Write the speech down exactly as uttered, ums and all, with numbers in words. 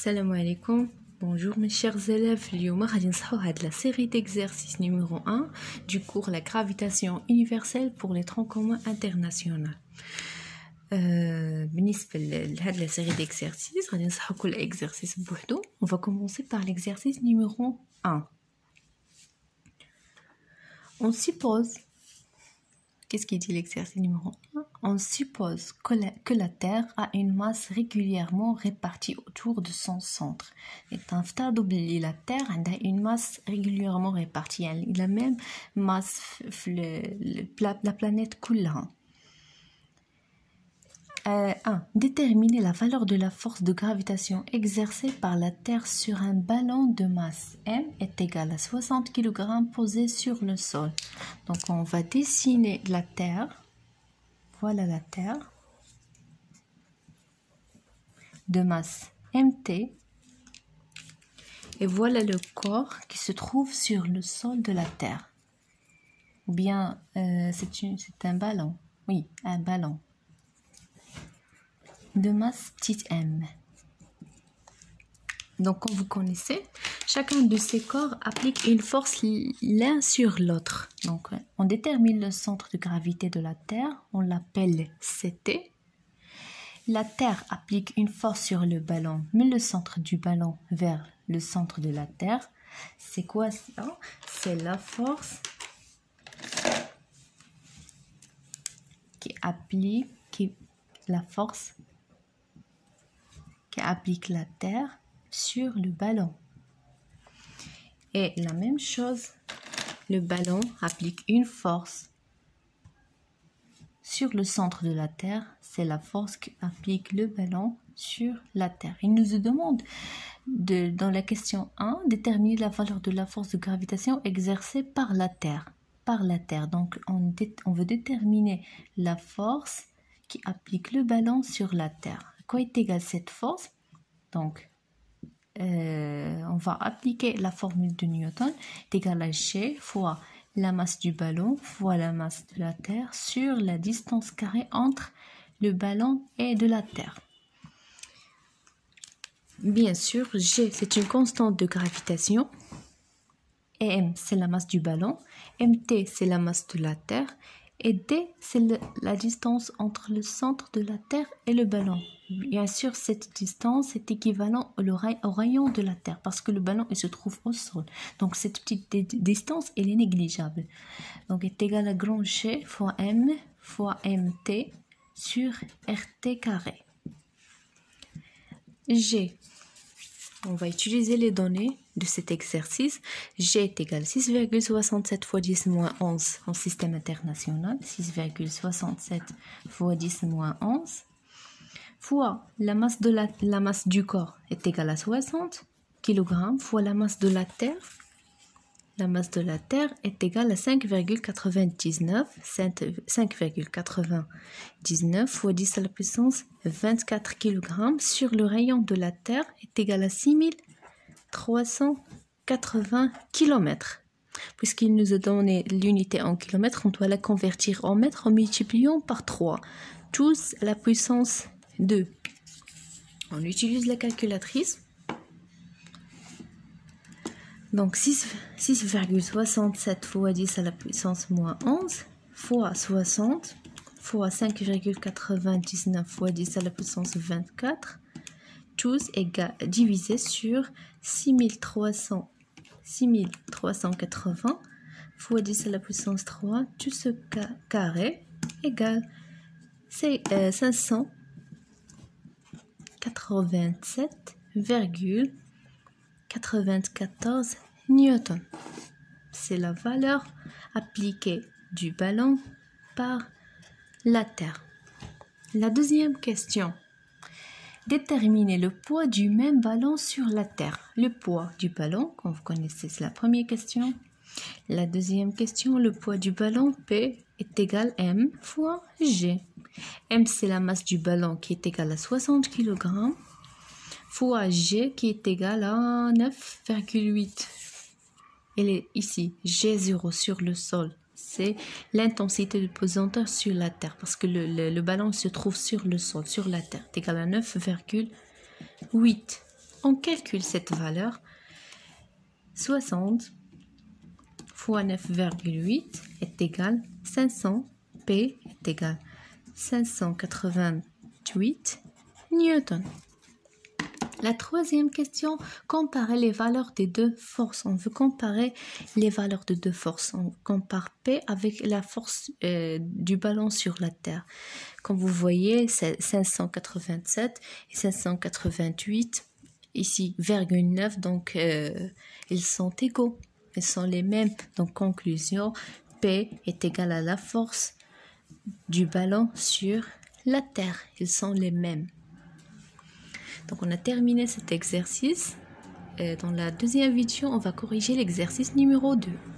Salam alaikum. Bonjour mes chers élèves, اليوم غادي نصحوا هاد la série d'exercices numéro un du cours La gravitation universelle pour les troncs communs internationaux. Euh, بالنسبة لهاد la série d'exercices غادي نصحوا كل exercice بوحدو. On va commencer par l'exercice numéro un. On suppose, qu'est-ce qui dit l'exercice numéro un? On suppose que la, que la Terre a une masse régulièrement répartie autour de son centre. Et تنفترضوا بلي la Terre عندها une masse régulièrement répartie, يعني la même masse في la planète كلها. Euh, un. Déterminer la valeur de la force de gravitation exercée par la Terre sur un ballon de masse M est égal à soixante kilogrammes posé sur le sol. Donc on va dessiner la Terre. Voilà la Terre de masse M T. Et voilà le corps qui se trouve sur le sol de la Terre. Ou bien euh, c'est un ballon. Oui, un ballon de masse petite m. Donc comme vous connaissez, chacun de ces corps applique une force l'un sur l'autre. Donc on détermine le centre de gravité de la Terre, on l'appelle C T. La Terre applique une force sur le ballon, mais le centre du ballon vers le centre de la Terre. C'est quoi ça? C'est la force qui applique qui, la force qui applique la Terre sur le ballon. Et la même chose, le ballon applique une force sur le centre de la Terre. C'est la force qui applique le ballon sur la Terre. Il nous demande, de, dans la question un, déterminer la valeur de la force de gravitation exercée par la Terre. Par la Terre. Donc, on, on veut déterminer la force qui applique le ballon sur la Terre. Quoi est égale cette force? Donc, euh, on va appliquer la formule de Newton, est égal à G fois la masse du ballon fois la masse de la Terre sur la distance carrée entre le ballon et de la Terre. Bien sûr, G c'est une constante de gravitation, et M c'est la masse du ballon, M T c'est la masse de la Terre, et D c'est la distance entre le centre de la Terre et le ballon. Bien sûr, cette distance est équivalente au, ray au rayon de la Terre parce que le ballon il se trouve au sol. Donc cette petite distance elle est négligeable. Donc est égal à grand G fois M fois M T sur R T carré. G. On va utiliser les données de cet exercice. G est égal à six virgule soixante-sept fois dix moins onze en système international. six virgule soixante-sept fois dix moins onze. Fois la masse, de la, la masse du corps est égale à soixante kilogrammes fois la masse de la Terre. La masse de la Terre est égale à cinq virgule quatre-vingt-dix-neuf. cinq virgule quatre-vingt-dix-neuf fois dix à la puissance vingt-quatre kilogrammes sur le rayon de la Terre est égal à six mille trois cent quatre-vingts kilomètres. Puisqu'il nous a donné l'unité en kilomètres, on doit la convertir en mètres en multipliant par trois. Tous à la puissance deux. On utilise la calculatrice. Donc six virgule soixante-sept fois dix à la puissance moins onze fois soixante fois cinq virgule quatre-vingt-dix-neuf fois dix à la puissance vingt-quatre, tous égale divisé sur six mille trois cents, six mille trois cent quatre-vingts fois dix à la puissance trois, tout ce carré égale euh, cinq cent quatre-vingt-sept virgule quatre-vingt-quatorze newtons. C'est la valeur appliquée du ballon par la Terre. La deuxième question. Déterminer le poids du même ballon sur la Terre. Le poids du ballon, comme vous connaissez, c'est la première question. La deuxième question, le poids du ballon P est égal à M fois G. M c'est la masse du ballon qui est égale à soixante kilogrammes fois G qui est égal à neuf virgule huit. Elle est ici, G zéro sur le sol. C'est l'intensité de pesanteur sur la Terre parce que le, le, le ballon se trouve sur le sol, sur la Terre. C'est égal à neuf virgule huit. On calcule cette valeur. soixante fois neuf virgule huit est égal à cinq cents. P est égal à cinq cent quatre-vingt-huit newtons. La troisième question, comparer les valeurs des deux forces. On veut comparer les valeurs de deux forces. On compare P avec la force euh, du ballon sur la Terre. Comme vous voyez, c'est cinq cent quatre-vingt-sept et cinq cent quatre-vingt-huit. Ici, virgule neuf, donc euh, ils sont égaux. Ils sont les mêmes. Donc, conclusion, P est égal à la force du ballon sur la Terre. Ils sont les mêmes. Donc, on a terminé cet exercice. Et dans la deuxième vidéo, on va corriger l'exercice numéro deux.